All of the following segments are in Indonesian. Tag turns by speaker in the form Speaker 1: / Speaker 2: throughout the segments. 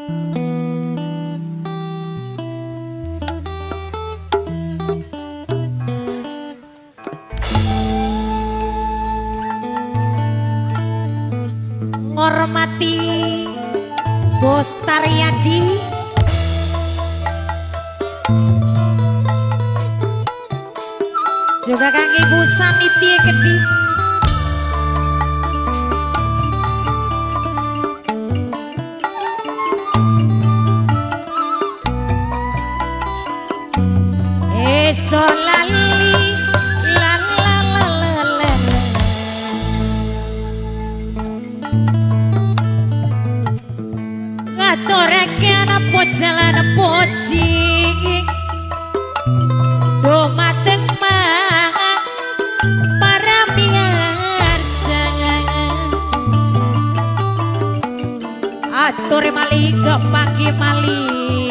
Speaker 1: Ngormati Bos Taryadi, juga kangge Bu Saniti Gedi, solali la la la la la, ngaturake napa jalan poci dumateng para miyarsa, atur mali kepanggi mali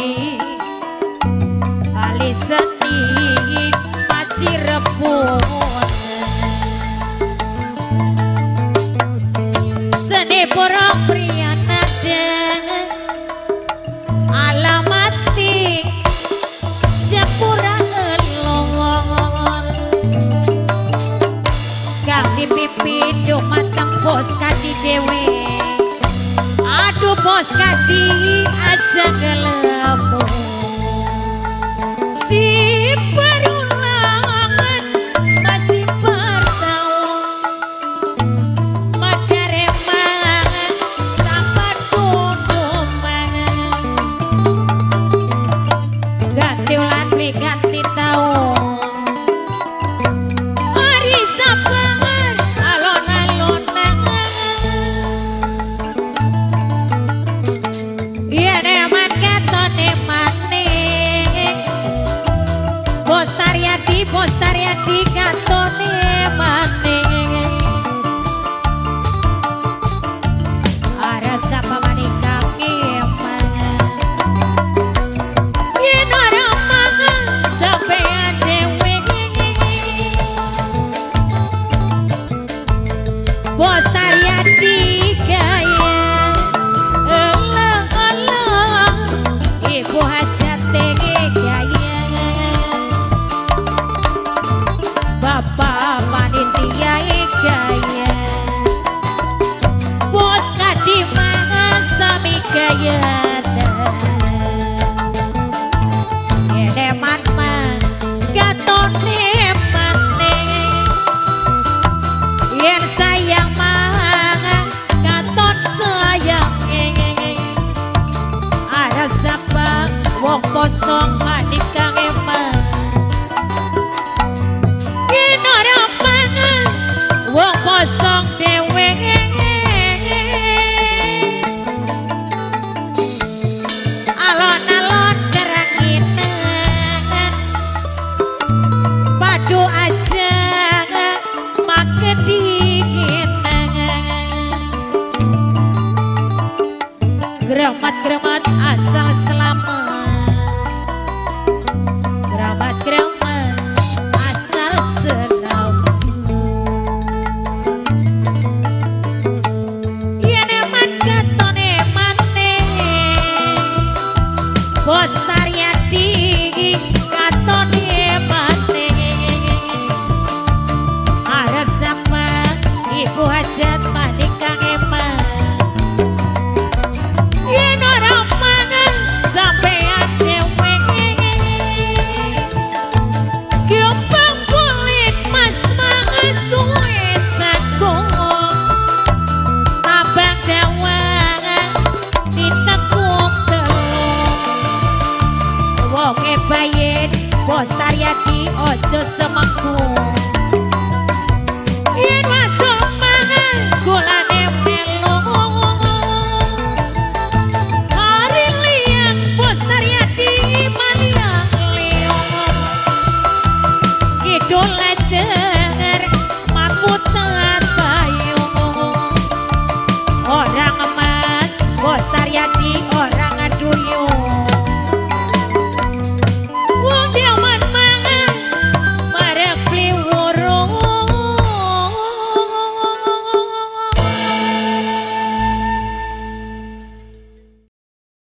Speaker 1: kali seni paci rebut seni porong pria nada alamati jepura elong kang dipimpin dumateng Bos Kadi dewe, aduh Bos Kadi aja gelemu si berulangan masih bertahun madaremang tanpa tunduman ganti ulan ganti tahun hari sabar alon-alonan iya neman katone maning Bos Taryadi katone maning ada sapa maning kaki yen ora mangan sampean dewe Bos Taryadi gaya elang-elang ibu hajat gaya Bapak panitia gaya Bos Kadi sami gaya edeman man gatone maning yen sayang mangan gatot sayang arep sapa wong kosong manik kang emang wong kosong dewe alon-alon keranginan padu aja make dinginan gremat-gremat asal selamat gremat-gremat asal senam Bos Taryadi katone maning arep sapa ibu hajat maning kang emang yen ora mangan sampean dewe gempang kulit mas mangan suwe sagung abang dawangan ditekuk wonge bayin Bos Taryadi ojo semengku